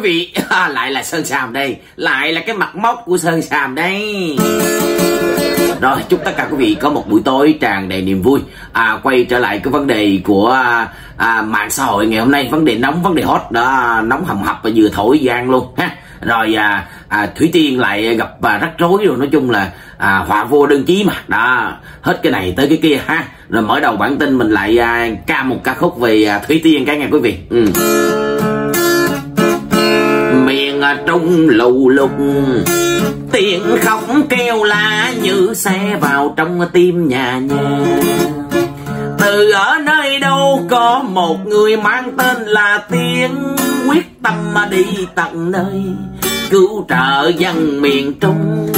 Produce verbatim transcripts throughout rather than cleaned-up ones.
vị, à, lại là Sơn Sàm đây, lại là cái mặt móc của Sơn Sàm đây. Rồi, chúc tất cả quý vị có một buổi tối tràn đầy niềm vui. À, quay trở lại cái vấn đề của à, mạng xã hội ngày hôm nay, vấn đề nóng, vấn đề hot đó, nóng hầm hập và vừa thổi gian luôn ha. Rồi à, à, Thủy Tiên lại gặp à, rắc rối rồi, nói chung là à, họa vô đơn chí mà đó, hết cái này tới cái kia ha. Rồi mở đầu bản tin mình lại à, ca một ca khúc về à, Thủy Tiên cả nghe quý vị. Ừ. Miền Trung lù lục tiếng khóc kêu la như xe vào trong tim nhà nhà. Từ ở nơi đâu có một người mang tên là Tiên, quyết tâm mà đi tận nơi cứu trợ dân miền Trung.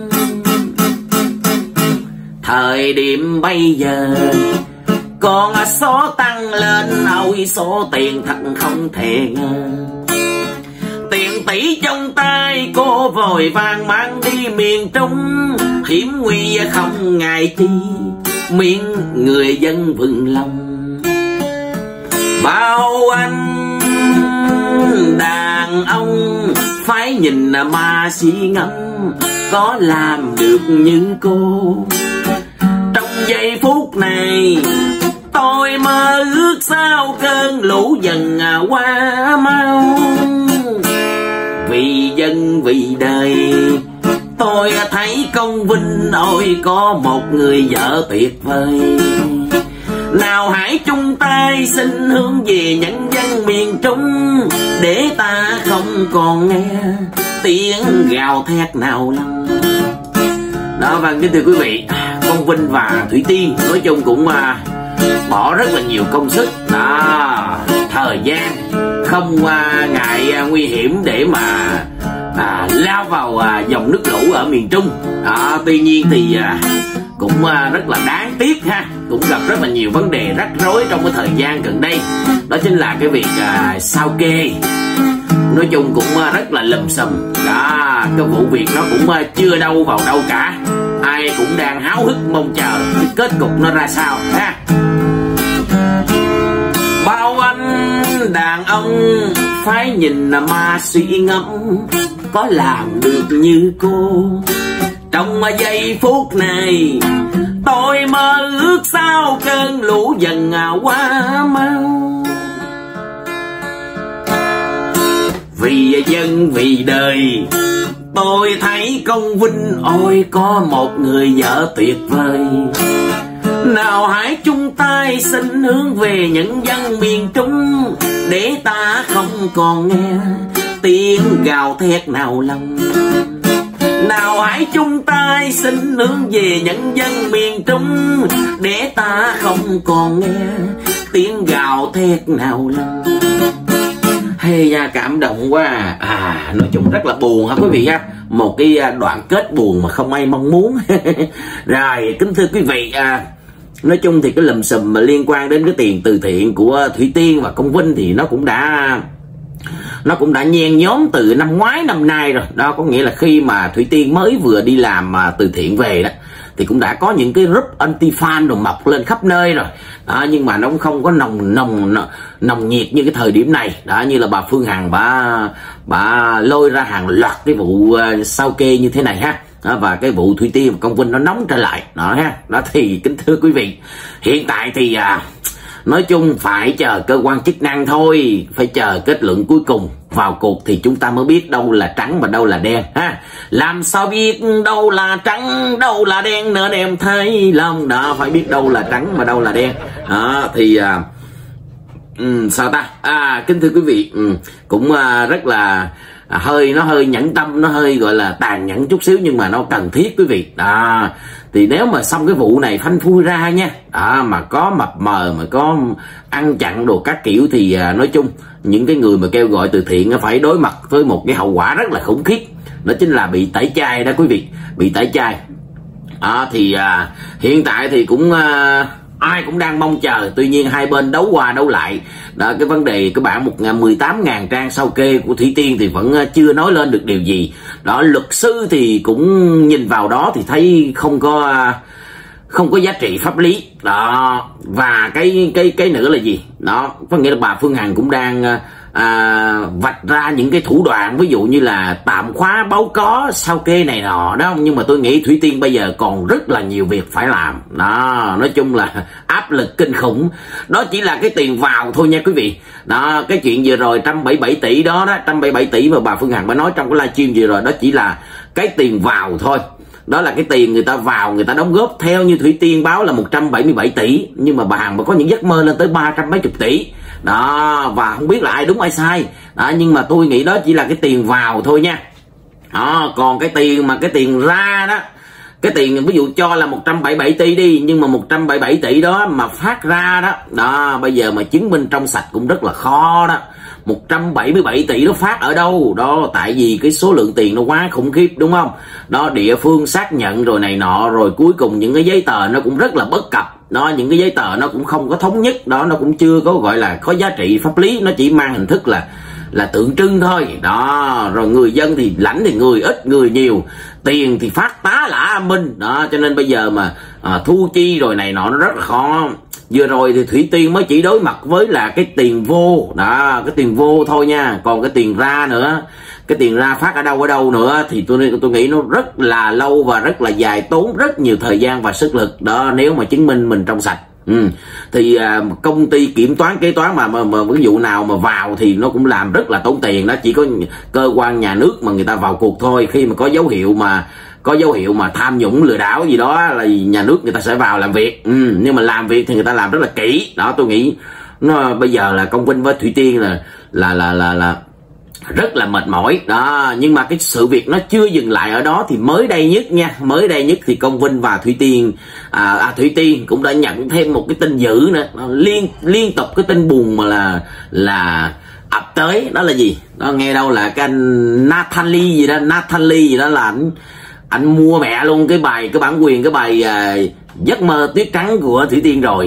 Thời điểm bây giờ con số tăng lên, ôi số tiền thật không thể ngờ. Tiền tỷ trong tay cô vội vàng mang đi miền Trung, hiểm nguy không ngại chi miếng người dân vững lòng. Bao anh đàn ông phải nhìn mà suy ngẫm, có làm được như cô. Trong giây phút này tôi mơ ước sao cơn lũ dần qua mau. Vì dân vì đời tôi thấy công vinh, ôi có một người vợ tuyệt vời. Nào hãy chung tay xin hướng về nhân dân miền Trung, để ta không còn nghe tiếng gào thét nào lòng. Đó, và kính thưa quý vị, Công Vinh và Thủy Tiên nói chung cũng à, bỏ rất là nhiều công sức đó, thời gian, không à, ngại à, nguy hiểm để mà à, lao vào à, dòng nước lũ ở miền Trung đó. Tuy nhiên thì à, cũng à, rất là đáng tiếc ha, cũng gặp rất là nhiều vấn đề rắc rối trong cái thời gian gần đây. Đó chính là cái việc à, sao kê, nói chung cũng à, rất là lùm xùm đó. Cái vụ việc nó cũng à, chưa đâu vào đâu cả, ai cũng đang háo hức mong chờ cái kết cục nó ra sao ha. Bao anh đàn ông phải nhìn mà suy ngẫm, có làm được như cô. Trong giây phút này tôi mơ ước sao cơn lũ dần qua mau. Vì dân vì đời tôi thấy công vinh, ôi có một người vợ tuyệt vời. Nào hãy chung tay xin hướng về nhân dân miền Trung, để ta không còn nghe tiếng gào thét nào lòng. Nào hãy chung tay xin hướng về nhân dân miền Trung, để ta không còn nghe tiếng gào thét nào lòng. Hay da, cảm động quá à. À, nói chung rất là buồn hả quý vị ha, một cái đoạn kết buồn mà không ai mong muốn. Rồi kính thưa quý vị, à, nói chung thì cái lùm xùm mà liên quan đến cái tiền từ thiện của Thủy Tiên và Công Vinh thì nó cũng đã nó cũng đã nhen nhóm từ năm ngoái năm nay rồi đó. Có nghĩa là khi mà Thủy Tiên mới vừa đi làm mà từ thiện về đó thì cũng đã có những cái group anti fan đồ mọc lên khắp nơi rồi đó, nhưng mà nó cũng không có nồng nồng nồng nhiệt như cái thời điểm này đó. Như là bà Phương Hằng bà bà lôi ra hàng loạt cái vụ uh, sao kê như thế này ha. Đó, và cái vụ Thủy Tiên và Công Vinh nó nóng trở lại đó ha. Đó thì kính thưa quý vị, hiện tại thì à, nói chung phải chờ cơ quan chức năng thôi, phải chờ kết luận cuối cùng vào cuộc thì chúng ta mới biết đâu là trắng và đâu là đen ha. Làm sao biết đâu là trắng đâu là đen nữa em thấy lòng đó, phải biết đâu là trắng và đâu là đen đó. Thì à, um, sao ta à, kính thưa quý vị, um, cũng à, rất là À, hơi nó hơi nhẫn tâm, nó hơi gọi là tàn nhẫn chút xíu, nhưng mà nó cần thiết quý vị đó. Thì nếu mà xong cái vụ này phanh phui ra nha đó, mà có mập mờ, mà có ăn chặn đồ các kiểu thì à, nói chung những cái người mà kêu gọi từ thiện nó phải đối mặt với một cái hậu quả rất là khủng khiếp, đó chính là bị tẩy chay đó quý vị, bị tẩy chay đó. Thì à, hiện tại thì cũng à, ai cũng đang mong chờ, tuy nhiên hai bên đấu qua đấu lại đó. Cái vấn đề cái bản một mười tám ngàn trang sao kê của Thủy Tiên thì vẫn chưa nói lên được điều gì đó. Luật sư thì cũng nhìn vào đó thì thấy không có không có giá trị pháp lý đó. Và cái cái cái nữa là gì đó, có nghĩa là bà Phương Hằng cũng đang à, vạch ra những cái thủ đoạn ví dụ như là tạm khóa báo có sao kê này nọ đó, nhưng mà tôi nghĩ Thủy Tiên bây giờ còn rất là nhiều việc phải làm đó. Nói chung là áp lực kinh khủng, đó chỉ là cái tiền vào thôi nha quý vị. Đó, cái chuyện vừa rồi một trăm bảy mươi bảy tỷ đó đó, một trăm bảy mươi bảy tỷ mà bà Phương Hằng mới nói trong cái livestream vừa rồi, đó chỉ là cái tiền vào thôi. Đó là cái tiền người ta vào, người ta đóng góp theo như Thủy Tiên báo là một trăm bảy mươi bảy tỷ, nhưng mà bà Hằng mà có những giấc mơ lên tới ba trăm mấy chục tỷ đó, và không biết là ai đúng ai sai đó, nhưng mà tôi nghĩ đó chỉ là cái tiền vào thôi nha. Đó, còn cái tiền mà cái tiền ra đó, cái tiền ví dụ cho là một trăm bảy mươi bảy tỷ đi, nhưng mà một trăm bảy mươi bảy tỷ đó mà phát ra đó, đó bây giờ mà chứng minh trong sạch cũng rất là khó đó. Một trăm bảy mươi bảy tỷ nó phát ở đâu đó, tại vì cái số lượng tiền nó quá khủng khiếp, đúng không? Đó, địa phương xác nhận rồi này nọ, rồi cuối cùng những cái giấy tờ nó cũng rất là bất cập đó, những cái giấy tờ nó cũng không có thống nhất đó, nó cũng chưa có gọi là có giá trị pháp lý, nó chỉ mang hình thức là là tượng trưng thôi đó. Rồi người dân thì lãnh thì người ít người nhiều, tiền thì phát tá lả minh đó, cho nên bây giờ mà à, thu chi rồi này nọ nó rất là khó. Vừa rồi thì Thủy Tiên mới chỉ đối mặt với là cái tiền vô đó, cái tiền vô thôi nha, còn cái tiền ra nữa, cái tiền ra phát ở đâu ở đâu nữa thì tôi tôi nghĩ nó rất là lâu và rất là dài, tốn rất nhiều thời gian và sức lực đó, nếu mà chứng minh mình trong sạch. Ừ. Thì à, công ty kiểm toán kế toán mà, mà, mà ví dụ nào mà vào thì nó cũng làm rất là tốn tiền đó, chỉ có cơ quan nhà nước mà người ta vào cuộc thôi, khi mà có dấu hiệu mà có dấu hiệu mà tham nhũng lừa đảo gì đó là nhà nước người ta sẽ vào làm việc. Ừ. Nhưng mà làm việc thì người ta làm rất là kỹ đó. Tôi nghĩ nó bây giờ là Công Vinh với Thủy Tiên là là là là là rất là mệt mỏi đó. Nhưng mà cái sự việc nó chưa dừng lại ở đó, thì mới đây nhất nha, mới đây nhất thì Công Vinh và Thủy Tiên à, à, Thủy Tiên cũng đã nhận thêm một cái tin dữ nữa, liên liên tục cái tin buồn mà là là ập tới. Đó là gì đó, nghe đâu là cái anh Nathan Lee gì đó, Nathan Lee gì đó là anh anh mua mẹ luôn cái bài, cái bản quyền cái bài à, Giấc Mơ Tuyết Trắng của Thủy Tiên rồi.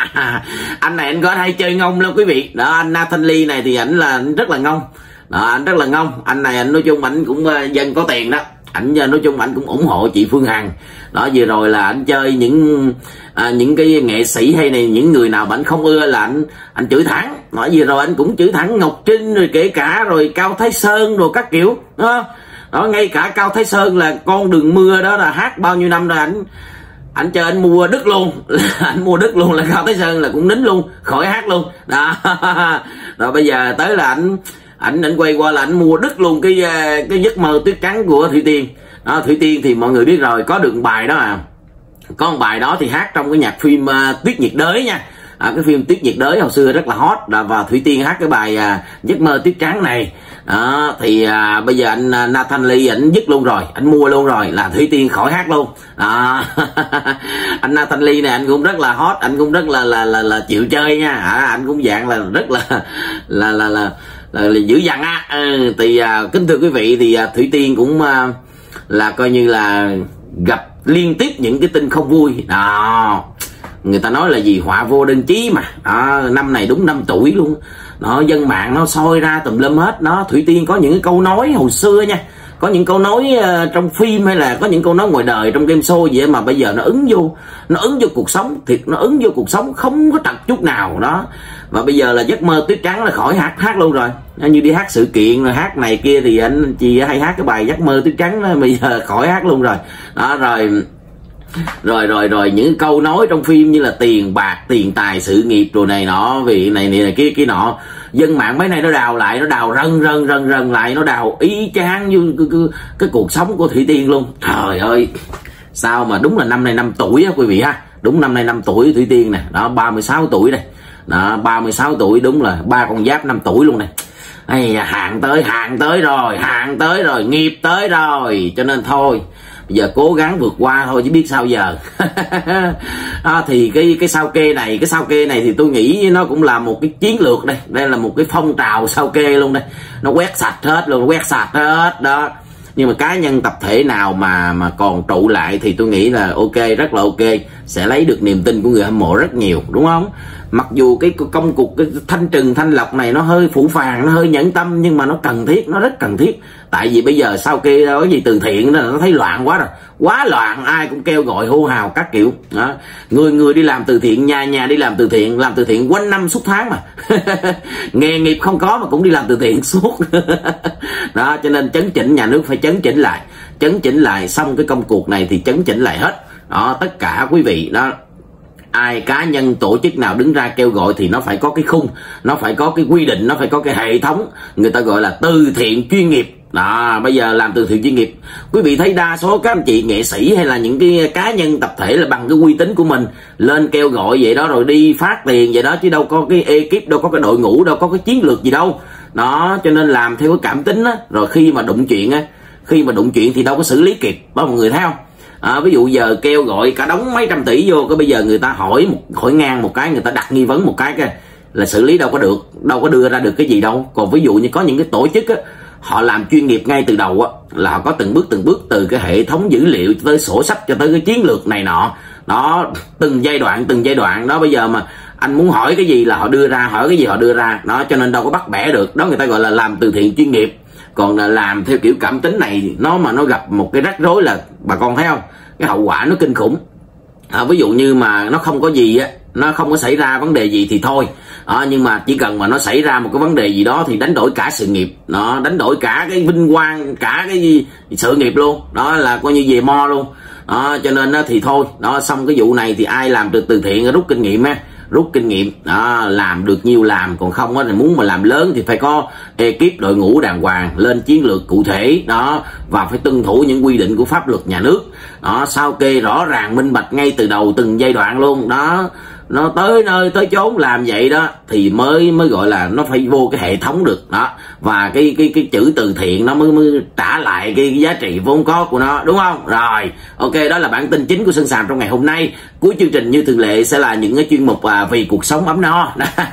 Anh này anh có hay chơi ngông lắm quý vị đó, anh Nathan Lee này thì ảnh là anh rất là ngông đó, anh rất là ngông. Anh này anh nói chung ảnh cũng uh, dân có tiền đó, ảnh nói chung ảnh cũng ủng hộ chị Phương Hằng đó. Vừa rồi là anh chơi những à, những cái nghệ sĩ hay này, những người nào mà anh không ưa là anh anh chửi thẳng đó. Vừa rồi anh cũng chửi thẳng Ngọc Trinh, rồi kể cả rồi Cao Thái Sơn rồi các kiểu đó. Đó, ngay cả Cao Thái Sơn là Con Đường Mưa đó là hát bao nhiêu năm rồi, ảnh anh chơi anh mua đứt luôn. Anh mua đứt luôn là Cao Thái Sơn là cũng nín luôn, khỏi hát luôn đó. Rồi bây giờ tới là ảnh ảnh ảnh quay qua là ảnh mua đứt luôn cái cái Giấc Mơ Tuyết Trắng của Thủy Tiên đó. Thủy Tiên thì mọi người biết rồi, có được bài đó à, có một bài đó thì hát trong cái nhạc phim uh, Tuyết Nhiệt Đới nha. À, cái phim Tuyết Nhiệt Đới hồi xưa rất là hot đó, và Thủy Tiên hát cái bài à, Giấc Mơ Tuyết Trắng này đó. Thì à, bây giờ anh à, Nathan Lee ảnh dứt luôn rồi, anh mua luôn rồi là Thủy Tiên khỏi hát luôn đó. Anh Nathan Lee này anh cũng rất là hot, anh cũng rất là là là, là chịu chơi nha. À, anh cũng dạng là rất là là là là, là, là dữ dằn á. Ừ, thì à, kính thưa quý vị, thì à, Thủy Tiên cũng à, là coi như là gặp liên tiếp những cái tin không vui đó. Người ta nói là gì, họa vô đơn chí mà đó, năm này đúng năm tuổi luôn đó, dân mạng nó soi ra tùm lum hết đó. Thủy Tiên có những cái câu nói hồi xưa nha, có những câu nói uh, trong phim, hay là có những câu nói ngoài đời trong game show vậy mà bây giờ nó ứng vô, nó ứng vô cuộc sống thiệt, nó ứng vô cuộc sống không có trật chút nào đó. Và bây giờ là Giấc Mơ Tuyết Trắng là khỏi hát hát luôn rồi, như đi hát sự kiện rồi hát này kia thì anh chị hay hát cái bài Giấc Mơ Tuyết Trắng đó, bây giờ khỏi hát luôn rồi đó. Rồi rồi rồi rồi những câu nói trong phim như là tiền bạc, tiền tài, sự nghiệp rồi này nọ, vì này này, này kia kia nọ, dân mạng mấy nay nó đào lại, nó đào rần rần rần rần lại, nó đào y chang như cái, cái, cái cuộc sống của Thủy Tiên luôn. Trời ơi, sao mà đúng là năm nay năm tuổi á quý vị ha, đúng năm nay năm tuổi Thủy Tiên nè đó, ba mươi sáu tuổi đây đó, ba mươi sáu tuổi, đúng là ba con giáp năm tuổi luôn này. Ây, hạn tới hạn tới rồi, hạn tới rồi, nghiệp tới rồi, cho nên thôi bây giờ cố gắng vượt qua thôi chứ biết sao giờ. Đó, thì cái cái sao kê này, cái sao kê này thì tôi nghĩ nó cũng là một cái chiến lược đây, đây là một cái phong trào sao kê luôn đây, nó quét sạch hết luôn, quét sạch hết đó. Nhưng mà cá nhân tập thể nào mà mà còn trụ lại thì tôi nghĩ là ok, rất là ok, sẽ lấy được niềm tin của người hâm mộ rất nhiều, đúng không? Mặc dù cái công cuộc cái thanh trừng thanh lọc này nó hơi phủ phàng, nó hơi nhẫn tâm, nhưng mà nó cần thiết, nó rất cần thiết Tại vì bây giờ sau kia cái gì từ thiện nó thấy loạn quá rồi, quá loạn, ai cũng kêu gọi hô hào các kiểu đó. Người người đi làm từ thiện, nhà nhà đi làm từ thiện, làm từ thiện quanh năm suốt tháng mà nghề nghiệp không có mà cũng đi làm từ thiện suốt đó. Cho nên chấn chỉnh, nhà nước phải chấn chỉnh lại, chấn chỉnh lại xong cái công cuộc này thì chấn chỉnh lại hết đó. Tất cả quý vị đó, ai cá nhân tổ chức nào đứng ra kêu gọi thì nó phải có cái khung, nó phải có cái quy định, nó phải có cái hệ thống, người ta gọi là từ thiện chuyên nghiệp đó. Bây giờ làm từ thiện chuyên nghiệp, quý vị thấy đa số các anh chị nghệ sĩ hay là những cái cá nhân tập thể là bằng cái uy tín của mình lên kêu gọi vậy đó, rồi đi phát tiền vậy đó, chứ đâu có cái ekip, đâu có cái đội ngũ, đâu có cái chiến lược gì đâu đó. Cho nên làm theo cái cảm tính á, rồi khi mà đụng chuyện á, khi mà đụng chuyện thì đâu có xử lý kịp đó mọi người thấy không? À, ví dụ giờ kêu gọi cả đống mấy trăm tỷ vô, cái bây giờ người ta hỏi một, hỏi ngang một cái, người ta đặt nghi vấn một cái cái là xử lý đâu có được, đâu có đưa ra được cái gì đâu. Còn ví dụ như có những cái tổ chức á, họ làm chuyên nghiệp ngay từ đầu á, là họ có từng bước từng bước, từ cái hệ thống dữ liệu tới sổ sách cho tới cái chiến lược này nọ đó, từng giai đoạn từng giai đoạn đó. Bây giờ mà anh muốn hỏi cái gì là họ đưa ra, hỏi cái gì họ đưa ra đó, cho nên đâu có bắt bẻ được đó. Người ta gọi là làm từ thiện chuyên nghiệp. Còn là làm theo kiểu cảm tính này, nó mà nó gặp một cái rắc rối là bà con thấy không, cái hậu quả nó kinh khủng. À, ví dụ như mà nó không có gì á, nó không có xảy ra vấn đề gì thì thôi à, nhưng mà chỉ cần mà nó xảy ra một cái vấn đề gì đó thì đánh đổi cả sự nghiệp, nó đánh đổi cả cái vinh quang, cả cái gì, sự nghiệp luôn đó, là coi như về mo luôn đó. Cho nên đó thì thôi đó, xong cái vụ này thì ai làm được từ thiện rút kinh nghiệm á, rút kinh nghiệm đó, làm được nhiều làm, còn không á thì muốn mà làm lớn thì phải có ekip đội ngũ đàng hoàng, lên chiến lược cụ thể đó, và phải tuân thủ những quy định của pháp luật nhà nước đó, sao kê rõ ràng minh bạch ngay từ đầu từng giai đoạn luôn đó. Nó tới nơi tới chốn làm vậy đó thì mới mới gọi là nó phải vô cái hệ thống được đó, và cái cái cái chữ từ thiện nó mới mới trả lại cái, cái giá trị vốn có của nó, đúng không? Rồi ok, đó là bản tin chính của Sơn Sàm trong ngày hôm nay. Cuối chương trình như thường lệ sẽ là những cái chuyên mục à, vì cuộc sống ấm no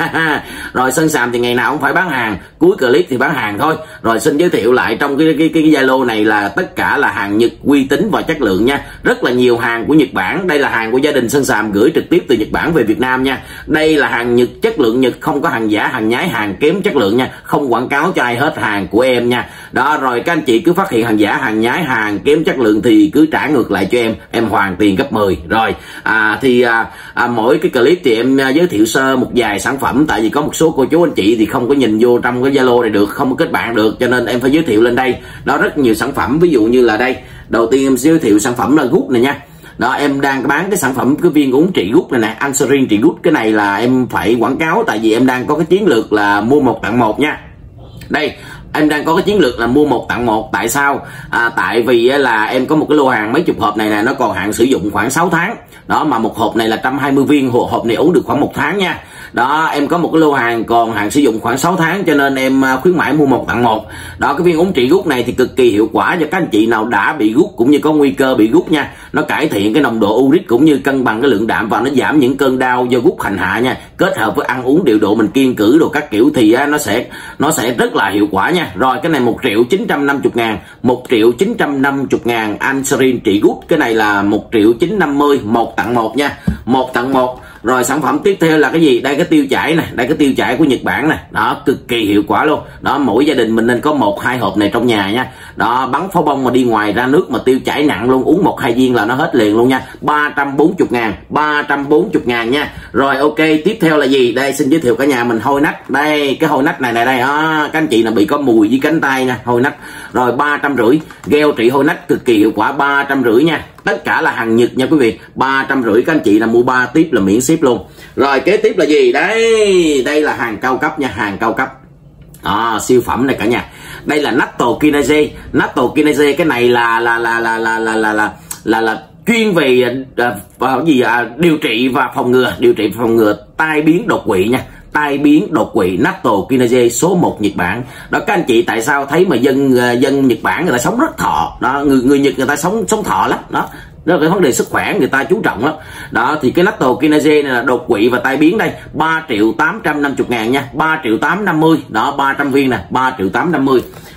rồi Sơn Sàm thì ngày nào cũng phải bán hàng, cuối clip thì bán hàng thôi. Rồi xin giới thiệu lại trong cái cái cái Zalo này là tất cả là hàng Nhật uy tín và chất lượng nha, rất là nhiều hàng của Nhật Bản. Đây là hàng của gia đình Sơn Sàm gửi trực tiếp từ Nhật Bản về Việt Nam nha. Đây là hàng Nhật, chất lượng Nhật, không có hàng giả, hàng nhái, hàng kém chất lượng nha, không quảng cáo cho ai hết, hàng của em nha. Đó, rồi các anh chị cứ phát hiện hàng giả, hàng nhái, hàng kém chất lượng thì cứ trả ngược lại cho em, em hoàn tiền gấp mười. Rồi à, thì à, à, mỗi cái clip thì em à, giới thiệu sơ một vài sản phẩm, tại vì có một số cô chú anh chị thì không có nhìn vô trong cái Zalo này được, không có kết bạn được, cho nên em phải giới thiệu lên đây. Đó, rất nhiều sản phẩm, ví dụ như là đây, đầu tiên em sẽ giới thiệu sản phẩm là gút này nha. Đó, em đang bán cái sản phẩm cái viên uống trị gút này nè, Anserin trị gút. Cái này là em phải quảng cáo, tại vì em đang có cái chiến lược là mua một tặng một nha. Đây, em đang có cái chiến lược là mua một tặng một. Tại sao? À, tại vì là em có một cái lô hàng mấy chục hộp này nè, nó còn hạn sử dụng khoảng sáu tháng. Đó, mà một hộp này là một trăm hai mươi viên, hộp này uống được khoảng một tháng nha. Đó, em có một cái lô hàng còn hạn sử dụng khoảng sáu tháng, cho nên em khuyến mãi mua một tặng một. Đó, cái viên uống trị gút này thì cực kỳ hiệu quả cho các anh chị nào đã bị gút cũng như có nguy cơ bị gút nha. Nó cải thiện cái nồng độ uric cũng như cân bằng cái lượng đạm, và nó giảm những cơn đau do gút hành hạ nha. Kết hợp với ăn uống điều độ, mình kiêng cữ đồ các kiểu thì á, nó sẽ nó sẽ rất là hiệu quả nha. Rồi cái này một triệu chín trăm năm mươi ngàn, một triệu chín trăm năm mươi ngàn Anserin trị gút. Cái này là một triệu chín trăm năm mươi, một tặng một nha, một tặng một. Rồi sản phẩm tiếp theo là cái gì? Đây, cái tiêu chảy này, đây cái tiêu chảy của Nhật Bản này. Đó, cực kỳ hiệu quả luôn. Đó, mỗi gia đình mình nên có một hai hộp này trong nhà nha. Đó, bắn pháo bông mà đi ngoài ra nước mà tiêu chảy nặng luôn, uống một hai viên là nó hết liền luôn nha. ba trăm bốn mươi ngàn, ba trăm bốn mươi ngàn nha. Rồi ok, tiếp theo là gì? Đây, xin giới thiệu cả nhà mình hôi nách. Đây, cái hôi nách này này đây, à, các anh chị nào bị có mùi với cánh tay nha, hôi nách. Rồi ba trăm rưỡi, gel trị hôi nách cực kỳ hiệu quả, ba trăm rưỡi nha. Tất cả là hàng Nhật nha quý vị, ba trăm rưỡi, các anh chị là mua ba tiếp là miễn ship luôn. Rồi kế tiếp là gì? Đây, đây là hàng cao cấp nha, hàng cao cấp. À, siêu phẩm này cả nhà. Đây là Natto Kinase, Natto Kinase. Cái này là là là là là là là là là, là chuyên về à, à, gì à, điều trị và phòng ngừa, điều trị và phòng ngừa tai biến đột quỵ nha. Tai biến đột quỵ, Natto Kinase số một Nhật Bản. Đó, các anh chị tại sao thấy mà dân dân Nhật Bản người ta sống rất thọ. Đó, người người Nhật người ta sống sống thọ lắm. Đó, đó là cái vấn đề sức khỏe người ta chú trọng lắm. Đó, thì cái Natto Kinase này là đột quỵ và tai biến đây, ba triệu tám trăm năm mươi ngàn nha, ba triệu tám trăm năm mươi. Đó, ba trăm viên nè, ba triệu tám trăm năm mươi.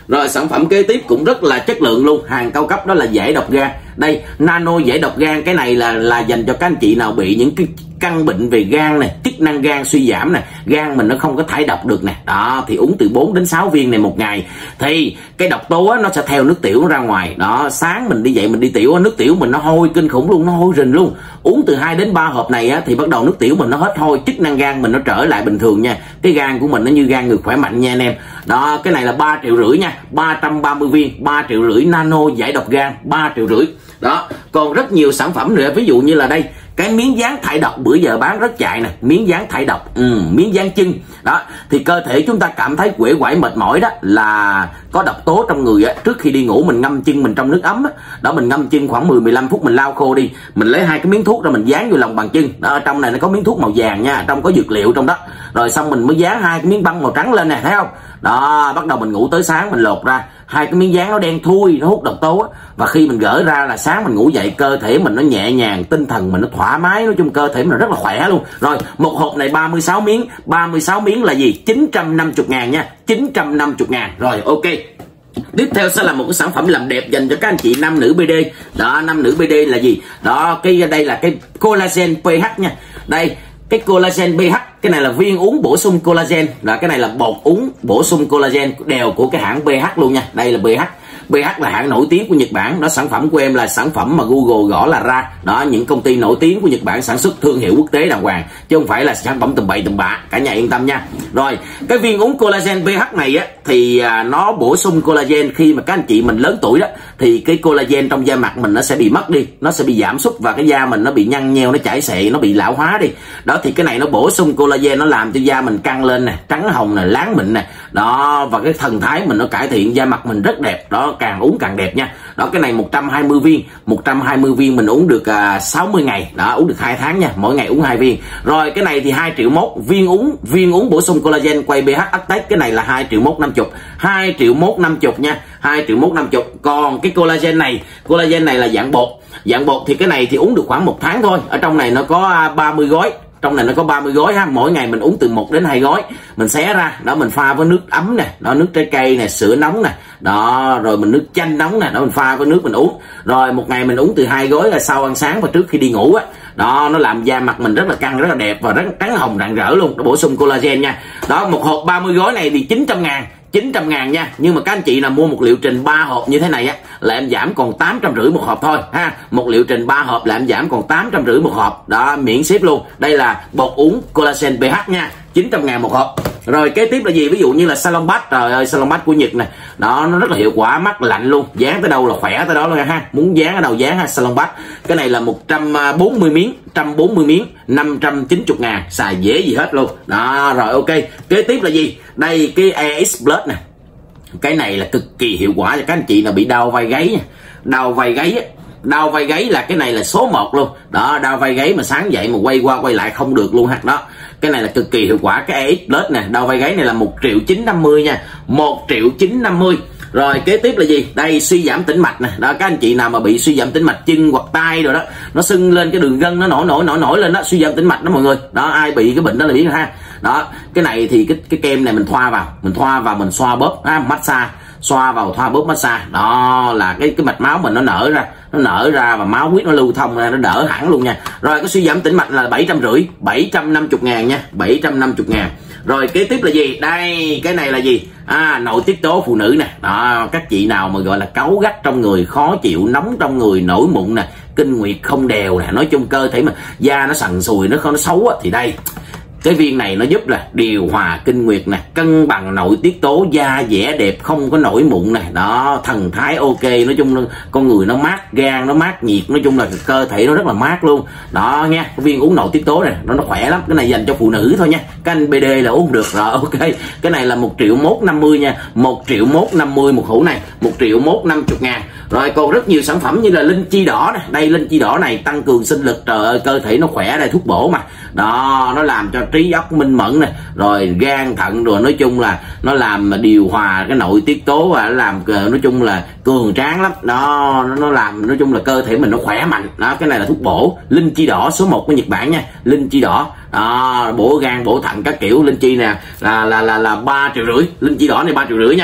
Rồi sản phẩm kế tiếp cũng rất là chất lượng luôn, hàng cao cấp, đó là giải độc gan. Đây, nano giải độc gan, cái này là là dành cho các anh chị nào bị những cái căn bệnh về gan này, chức năng gan suy giảm này, gan mình nó không có thải độc được nè. Đó thì uống từ bốn đến sáu viên này một ngày thì cái độc tố á, nó sẽ theo nước tiểu ra ngoài. Đó, sáng mình đi dậy mình đi tiểu, nước tiểu mình nó hôi kinh khủng luôn, nó hôi rình luôn. Uống từ hai đến ba hộp này á, thì bắt đầu nước tiểu mình nó hết hôi, chức năng gan mình nó trở lại bình thường nha. Cái gan của mình nó như gan người khỏe mạnh nha anh em. Đó, cái này là ba triệu rưỡi nha, ba trăm ba mươi viên, ba triệu rưỡi nano giải độc gan, ba triệu rưỡi. Đó, còn rất nhiều sản phẩm nữa, ví dụ như là đây, cái miếng dán thải độc bữa giờ bán rất chạy nè, miếng dán thải độc, ừ, miếng dán chân. Đó, thì cơ thể chúng ta cảm thấy uể oải mệt mỏi đó là có độc tố trong người á. Trước khi đi ngủ mình ngâm chân mình trong nước ấm á, đó mình ngâm chân khoảng mười mười lăm phút, mình lau khô đi, mình lấy hai cái miếng thuốc ra mình dán vô lòng bàn chân. Đó, ở trong này nó có miếng thuốc màu vàng nha, trong có dược liệu trong đó. Rồi xong mình mới dán hai cái miếng băng màu trắng lên nè, thấy không? Đó, bắt đầu mình ngủ tới sáng mình lột ra, hai cái miếng dán nó đen thui, nó hút độc tố á. Và khi mình gỡ ra là sáng mình ngủ dậy cơ thể mình nó nhẹ nhàng, tinh thần mình nó thoải mái, nói chung cơ thể mình rất là khỏe luôn. Rồi một hộp này ba mươi sáu miếng, ba mươi sáu miếng là gì? chín trăm năm mươi ngàn nha, chín trăm năm mươi ngàn. Rồi ok, tiếp theo sẽ là một cái sản phẩm làm đẹp dành cho các anh chị nam nữ bê đê. Đó, nam nữ bê đê là gì? Đó, cái đây là cái collagen pê hát nha. Đây, cái collagen pê hát, cái này là viên uống bổ sung collagen, là cái này là bột uống bổ sung collagen đều của cái hãng pê hát luôn nha. Đây là pê hát. pê hát là hãng nổi tiếng của Nhật Bản. Đó, sản phẩm của em là sản phẩm mà Google gõ là ra. Đó, những công ty nổi tiếng của Nhật Bản sản xuất thương hiệu quốc tế đàng hoàng, chứ không phải là sản phẩm tầm bậy tầm bạ, cả nhà yên tâm nha. Rồi, cái viên uống collagen pê hát này á thì à, nó bổ sung collagen. Khi mà các anh chị mình lớn tuổi đó thì cái collagen trong da mặt mình nó sẽ bị mất đi, nó sẽ bị giảm sút và cái da mình nó bị nhăn nheo, nó chảy xệ, nó bị lão hóa đi. Đó thì cái này nó bổ sung collagen, nó làm cho da mình căng lên nè, trắng hồng nè, láng mịn nè. Đó, và cái thần thái mình nó cải thiện, da mặt mình rất đẹp. Đó, càng uống càng đẹp nha. Đó, cái này một trăm hai mươi viên, một trăm hai mươi viên mình uống được à, sáu mươi ngày. Đó, uống được hai tháng nha, mỗi ngày uống hai viên. Rồi cái này thì hai triệu mốt viên uống, viên uống bổ sung collagen quay pê hát Actech, cái này là hai triệu mốt năm mươi, hai triệu mốt năm mươi nha, hai triệu mốt năm mươi. Còn cái collagen này, collagen này là dạng bột. Dạng bột thì cái này thì uống được khoảng một tháng thôi. Ở trong này nó có ba mươi gói. Trong này nó có ba mươi gói ha, mỗi ngày mình uống từ một đến hai gói. Mình xé ra, đó mình pha với nước ấm nè, đó nước trái cây nè, sữa nóng nè. Đó, rồi mình nước chanh nóng nè, đó mình pha với nước mình uống. Rồi một ngày mình uống từ hai gói là sau ăn sáng và trước khi đi ngủ á. Đó, nó làm da mặt mình rất là căng, rất là đẹp và rất trắng hồng rạng rỡ luôn, nó bổ sung collagen nha. Đó, một hộp ba mươi gói này thì chín trăm ngàn, chín trăm ngàn nha. Nhưng mà các anh chị nào mua một liệu trình ba hộp như thế này á là em giảm còn tám trăm rưỡi một hộp thôi ha. Một liệu trình ba hộp là em giảm còn tám trăm rưỡi một hộp. Đó, miễn ship luôn. Đây là bột uống collagen pê hát nha, chín trăm ngàn một hộp. Rồi kế tiếp là gì? Ví dụ như là Salon Pass, trời ơi Salon Pass của Nhật nè. Đó, nó rất là hiệu quả, mát lạnh luôn, dán tới đâu là khỏe tới đó luôn ha. Muốn dán ở đâu dán ha, Salon Pass. Cái này là một trăm bốn mươi miếng, một trăm bốn mươi miếng, năm trăm chín mươi ngàn, xài dễ gì hết luôn. Đó, rồi ok. Kế tiếp là gì? Đây cái e ích Plus nè. Cái này là cực kỳ hiệu quả cho các anh chị nào bị đau vai gáy nha. Đau vai gáy á, đau vai gáy là cái này là số một luôn. Đó, đau vai gáy mà sáng dậy mà quay qua quay lại không được luôn ha. Đó, cái này là cực kỳ hiệu quả. Cái e ích Plus nè, đau vai gáy này là một triệu chín trăm năm mươi nha, một triệu chín trăm năm mươi. Rồi kế tiếp là gì? Đây, suy giảm tĩnh mạch nè. Đó, các anh chị nào mà bị suy giảm tĩnh mạch chân hoặc tay rồi đó, nó sưng lên cái đường gân nó nổi nổi nổi nổi lên đó, suy giảm tĩnh mạch đó mọi người. Đó, ai bị cái bệnh đó là biết ha. Đó, cái này thì cái cái kem này mình thoa vào, mình thoa vào mình xoa bóp, ha, massage, xoa vào thoa bóp massage. Đó là cái cái mạch máu mình nó nở ra, nó nở ra và máu huyết nó lưu thông ra, nó đỡ hẳn luôn nha. Rồi cái suy giảm tĩnh mạch là bảy trăm rưỡi, bảy trăm năm mươi ngàn nha, bảy trăm năm mươi ngàn. Rồi kế tiếp là gì? Đây, cái này là gì? À, nội tiết tố phụ nữ nè. Đó, các chị nào mà gọi là cáu gắt trong người, khó chịu, nóng trong người, nổi mụn nè, kinh nguyệt không đều nè, nói chung cơ thể mà da nó sần sùi, nó không nó xấu á, thì đây cái viên này nó giúp là điều hòa kinh nguyệt nè, cân bằng nội tiết tố, da dẻ đẹp, không có nổi mụn nè. Đó, thần thái ok, nói chung là con người nó mát, gan nó mát nhiệt, nói chung là cơ thể nó rất là mát luôn. Đó nha, cái viên uống nội tiết tố này nó nó khỏe lắm. Cái này dành cho phụ nữ thôi nha, các anh bê đê là uống được rồi. Ok, cái này là một triệu mốt năm mươi nha, một triệu mốt năm mươi một hũ này, một triệu mốt năm mươi ngàn. Rồi còn rất nhiều sản phẩm như là linh chi đỏ nè. Đây, linh chi đỏ này tăng cường sinh lực, trời ơi cơ thể nó khỏe, đây thuốc bổ mà. Đó, nó làm cho trí óc minh mẫn nè, rồi gan thận, rồi nói chung là nó làm điều hòa cái nội tiết tố và nó làm nói chung là cường tráng lắm. Đó, nó làm nói chung là cơ thể mình nó khỏe mạnh. Đó, cái này là thuốc bổ, linh chi đỏ số một của Nhật Bản nha, linh chi đỏ. Đó, bổ gan bổ thận các kiểu. Linh chi nè là là là là ba triệu rưỡi, linh chi đỏ này ba triệu rưỡi nha.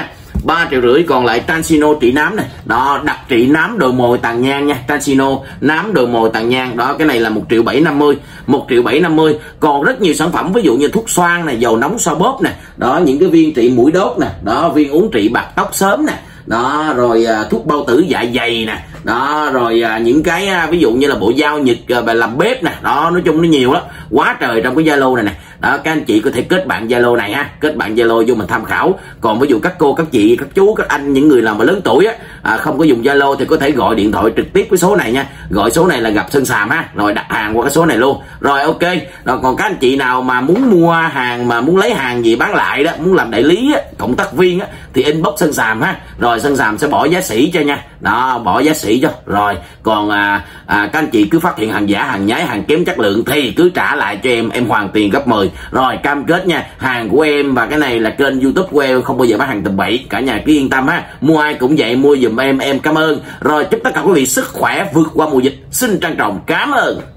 ba triệu rưỡi. Còn lại Transino trị nám này, đó, đặc trị nám đồi mồi tàn nhang nha, Transino nám đồi mồi tàn nhang, đó, cái này là một triệu bảy năm mươi, một triệu bảy năm mươi. Còn rất nhiều sản phẩm ví dụ như thuốc xoang này, dầu nóng xoa bóp nè, đó, những cái viên trị mũi đốt nè, đó, viên uống trị bạc tóc sớm nè, đó, rồi à, thuốc bao tử dạ dày nè, đó, rồi à, những cái à, ví dụ như là bộ dao nhật à, làm bếp nè, đó, nói chung nó nhiều lắm, quá trời trong cái Zalo này nè. Đó, các anh chị có thể kết bạn Zalo này ha, kết bạn Zalo vô mình tham khảo. Còn ví dụ các cô, các chị, các chú, các anh, những người nào mà lớn tuổi á, à, không có dùng Zalo thì có thể gọi điện thoại trực tiếp với số này nha. Gọi số này là gặp Sơn Sàm ha, rồi đặt hàng qua cái số này luôn. Rồi ok. Rồi còn các anh chị nào mà muốn mua hàng, mà muốn lấy hàng gì bán lại đó, muốn làm đại lý á, cộng tác viên á, thì inbox Sơn Sàm ha. Rồi Sơn Sàm sẽ bỏ giá sỉ cho nha. Đó, bỏ giá sỉ cho. Rồi còn à, à, các anh chị cứ phát hiện hàng giả, hàng nhái, hàng kém chất lượng thì cứ trả lại cho em, em hoàn tiền gấp mười. Rồi cam kết nha, hàng của em và cái này là kênh YouTube của em không bao giờ bán hàng tầm bậy, cả nhà cứ yên tâm ha. Mua ai cũng vậy, mua giùm em, em cảm ơn. Rồi chúc tất cả quý vị sức khỏe vượt qua mùa dịch. Xin trân trọng cảm ơn.